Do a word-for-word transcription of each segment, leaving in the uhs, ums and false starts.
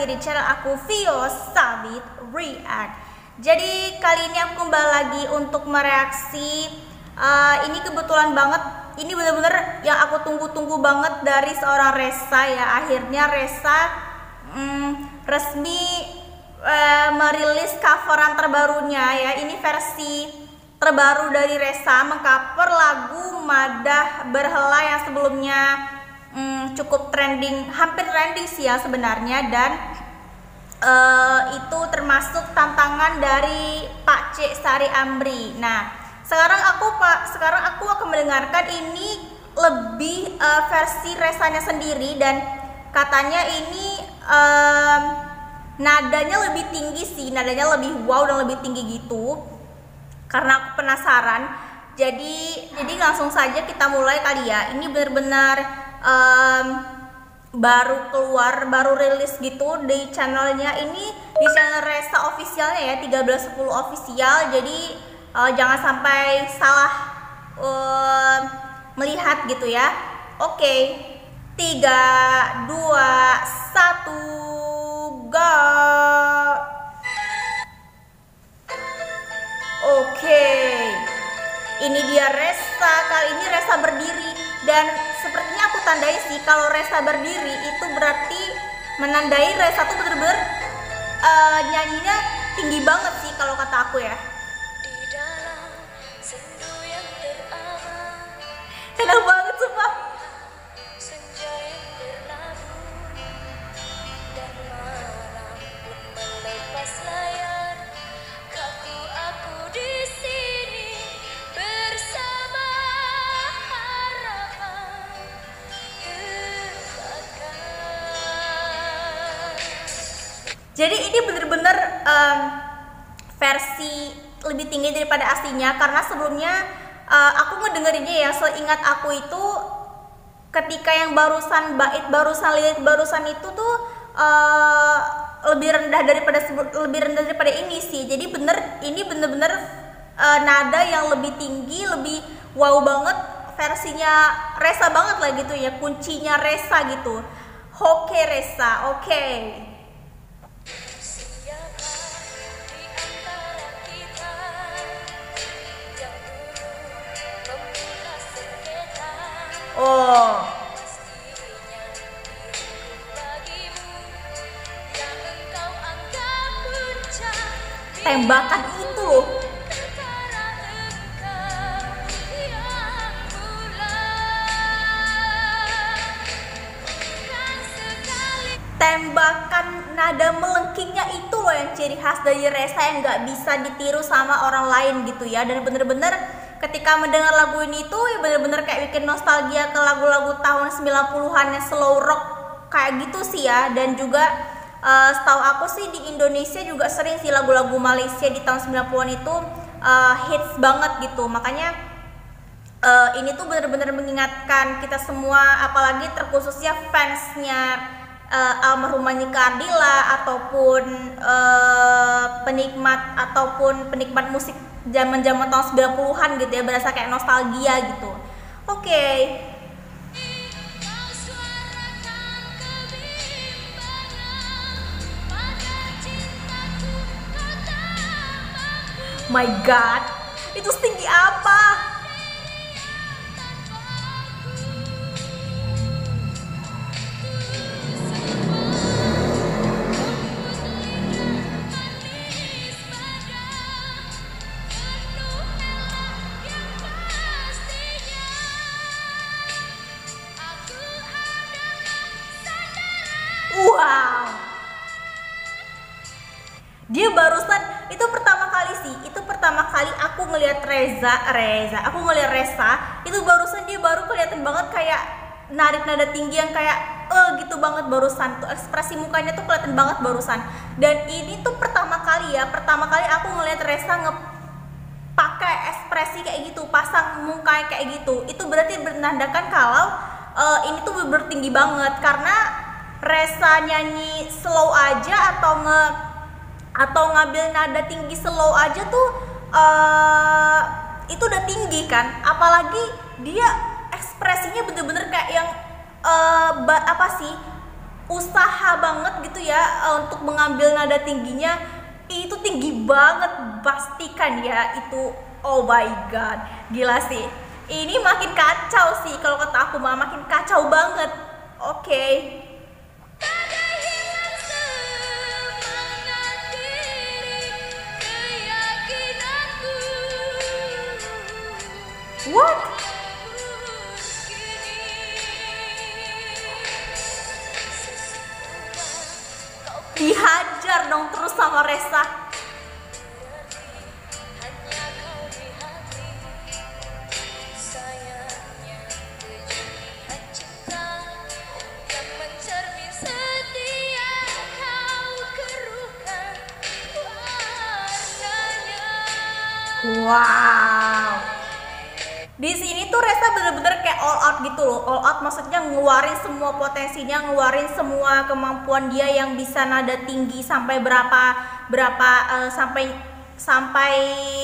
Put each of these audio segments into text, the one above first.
lagi di channel aku Vio Sabit React. Jadi kali ini aku kembali lagi untuk mereaksi uh, ini kebetulan banget, ini bener-bener yang aku tunggu-tunggu banget dari seorang Ressa ya. Akhirnya Ressa mm, resmi uh, merilis coveran terbarunya ya. Ini versi terbaru dari Ressa, mengcover lagu Madah Berhela yang sebelumnya Hmm, cukup trending, hampir trending sih ya sebenarnya, dan uh, itu termasuk tantangan dari Pak C Sari Amri. Nah, sekarang aku Pak, sekarang aku akan mendengarkan ini lebih uh, versi Ressanya sendiri, dan katanya ini um, nadanya lebih tinggi sih, nadanya lebih wow dan lebih tinggi gitu. Karena aku penasaran, jadi jadi langsung saja kita mulai kali ya. Ini benar-benar Um, baru keluar, baru rilis gitu di channelnya. Ini di channel Ressa officialnya ya, tiga belas sepuluh official. Jadi uh, jangan sampai salah uh, melihat gitu ya. Oke, okay. tiga, dua, satu, go. Oke, okay. Ini dia Ressa. Kali ini Ressa berdiri, dan sepertinya aku tandai sih kalau Ressa berdiri itu berarti menandai Ressa tuh bener-bener uh, nyanyinya tinggi banget sih kalau kata aku ya. Enak banget sumpah. Jadi ini bener-bener um, versi lebih tinggi daripada aslinya, karena sebelumnya uh, aku ngedengerinnya ya, seingat aku itu ketika yang barusan bait barusan lirik barusan itu tuh uh, lebih rendah daripada lebih rendah daripada ini sih. Jadi bener ini bener-bener uh, nada yang lebih tinggi, lebih wow banget, versinya Ressa banget lah gitu ya, kuncinya Ressa gitu. Oke Ressa, oke. Okay. Oh, tembakan itu loh. Tembakan nada melengkingnya itu loh yang ciri khas dari Ressa, yang nggak bisa ditiru sama orang lain gitu ya. Dan bener-bener ketika mendengar lagu ini tuh ya bener-bener kayak bikin nostalgia ke lagu-lagu tahun sembilan puluhan yang slow rock kayak gitu sih ya. Dan juga uh, setahu aku sih di Indonesia juga sering sih lagu-lagu Malaysia di tahun sembilan puluhan itu uh, hits banget gitu. Makanya uh, ini tuh bener-bener mengingatkan kita semua, apalagi terkhususnya fansnya uh, almarhumah Nika Ardila ataupun uh, penikmat ataupun penikmat musik zaman-zaman tahun sembilan puluhan gitu ya, berasa kayak nostalgia gitu. Oke. Okay. My God, itu setinggi apa? Wow, dia barusan itu pertama kali sih, itu pertama kali aku ngelihat Reza, Reza, aku ngelihat Ressa, itu barusan dia baru kelihatan banget kayak narik nada tinggi yang kayak eh gitu banget barusan tuh, ekspresi mukanya tuh kelihatan banget barusan. Dan ini tuh pertama kali ya, pertama kali aku ngelihat Ressa ngepakai ekspresi kayak gitu, pasang muka kayak gitu. Itu berarti menandakan kalau uh, ini tuh bener-bener tinggi banget, karena Ressa nyanyi slow aja atau nge atau ngambil nada tinggi slow aja tuh uh, itu udah tinggi kan, apalagi dia ekspresinya bener-bener kayak yang uh, apa sih usaha banget gitu ya uh, untuk mengambil nada tingginya. Itu tinggi banget, pastikan ya itu. Oh my god, gila sih. Ini makin kacau sih, kalau kata aku mah makin kacau banget. Oke, okay. What? Dihajar dong terus sama Ressa. Wow. Di sini tuh Ressa bener-bener kayak all out gitu loh. All out maksudnya ngeluarin semua potensinya, ngeluarin semua kemampuan dia yang bisa nada tinggi sampai berapa berapa uh, sampai sampai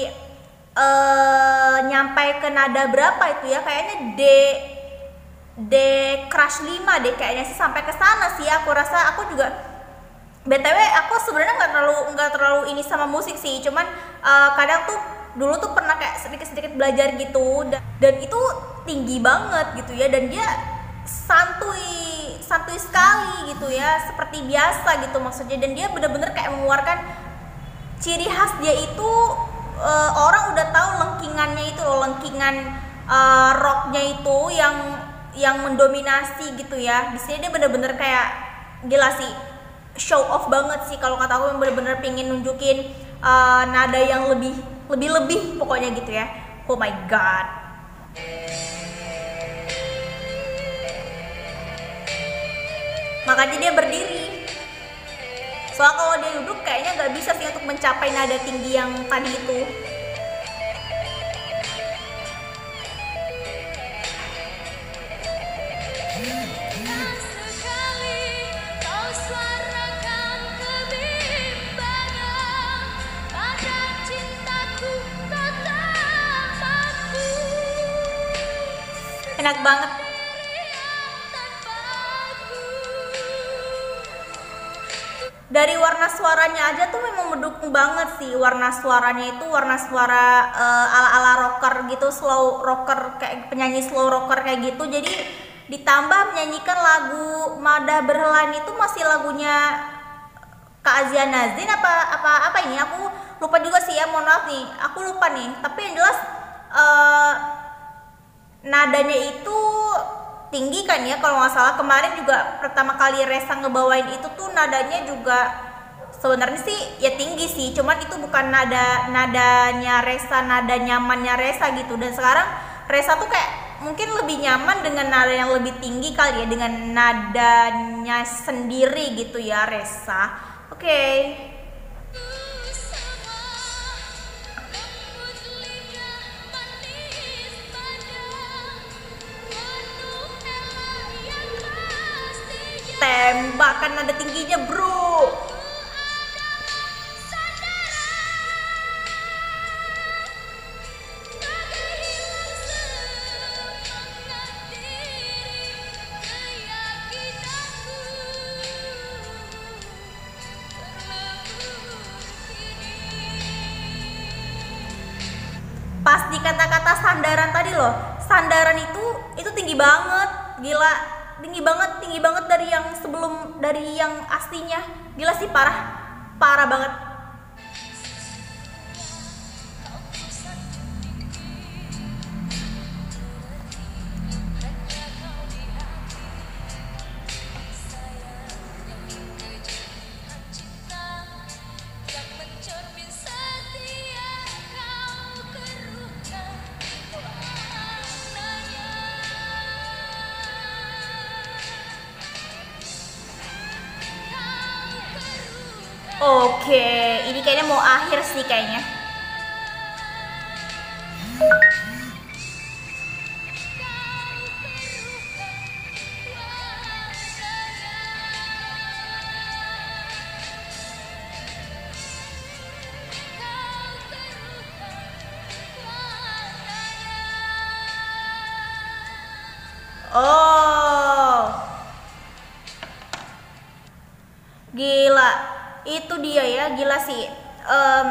uh, nyampai ke nada berapa itu ya? Kayaknya D D crash lima deh kayaknya sih, sampai ke sana sih. Aku rasa aku juga B T W aku sebenarnya nggak terlalu nggak terlalu ini sama musik sih, cuman uh, kadang tuh dulu tuh pernah kayak sedikit-sedikit belajar gitu, dan, dan itu tinggi banget gitu ya, dan dia santuy santuy sekali gitu ya, seperti biasa gitu maksudnya, dan dia bener-bener kayak mengeluarkan ciri khas dia itu. Uh, orang udah tahu lengkingannya itu loh, lengkingan uh, rocknya itu yang yang mendominasi gitu ya. Di sini dia bener-bener kayak gila sih, show off banget sih kalau kata aku, yang bener-bener pingin nunjukin uh, nada yang lebih lebih lebih pokoknya gitu ya. Oh my god. Makanya dia berdiri. Soalnya kalau dia duduk kayaknya nggak bisa sih untuk mencapai nada tinggi yang tadi itu. Enak banget. Dari warna suaranya aja tuh memang mendukung banget sih. Warna suaranya itu warna suara uh, ala-ala rocker gitu, slow rocker, kayak penyanyi slow rocker kayak gitu. Jadi ditambah menyanyikan lagu Mada Berhelan itu masih lagunya Kak Azia Nazin apa apa apa ini? Aku lupa juga sih ya, mohon maaf nih. Aku lupa nih. Tapi yang jelas uh, nadanya itu tinggi kan ya, kalau nggak salah. Kemarin juga pertama kali Ressa ngebawain itu tuh nadanya juga sebenarnya sih ya tinggi sih, cuman itu bukan nada nadanya Ressa, nada nyamannya Ressa gitu. Dan sekarang Ressa tuh kayak mungkin lebih nyaman dengan nada yang lebih tinggi kali ya, dengan nadanya sendiri gitu ya Ressa. Oke, okay. Tembakan nada tingginya bro. Pas di kata-kata sandaran tadi loh, sandaran itu itu tinggi banget, gila, tinggi banget, tinggi banget dari yang sebelum, dari yang aslinya, gila sih, parah, parah banget. Oke, ini kayaknya mau akhir sih kayaknya. Oh. Gila, itu dia ya, gila sih. Um,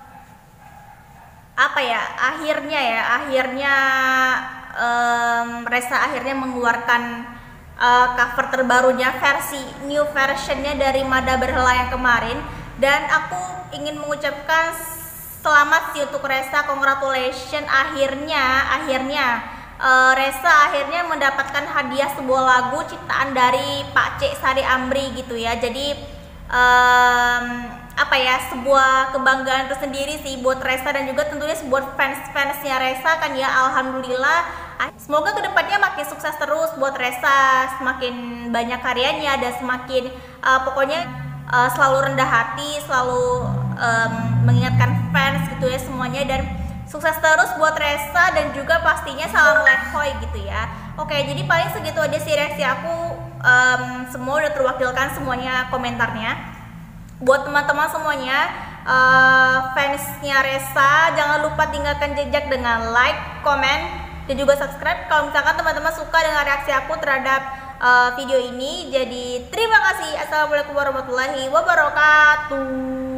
apa ya? Akhirnya ya, akhirnya um, Resa akhirnya mengeluarkan uh, cover terbarunya, versi new versionnya dari Mada Berhela yang kemarin. Dan aku ingin mengucapkan selamat sih untuk Resa, congratulations. Akhirnya, akhirnya uh, Resa akhirnya mendapatkan hadiah sebuah lagu ciptaan dari Pak C Sari Amri gitu ya. Jadi um, apa ya, sebuah kebanggaan tersendiri sih buat Resa dan juga tentunya buat fans-fansnya Resa kan ya. Alhamdulillah, semoga kedepannya makin sukses terus buat Resa, semakin banyak karyanya dan semakin uh, pokoknya uh, selalu rendah hati, selalu um, mengingatkan fans gitu ya semuanya, dan sukses terus buat Resa dan juga pastinya salam lehoi gitu ya. Oke, jadi paling segitu aja sih reaksi aku. Um, semua udah terwakilkan semuanya komentarnya. Buat teman-teman semuanya, uh, fansnya Resa, jangan lupa tinggalkan jejak dengan like, komen, dan juga subscribe kalau misalkan teman-teman suka dengan reaksi aku terhadap uh, video ini. Jadi terima kasih. Assalamualaikum warahmatullahi wabarakatuh.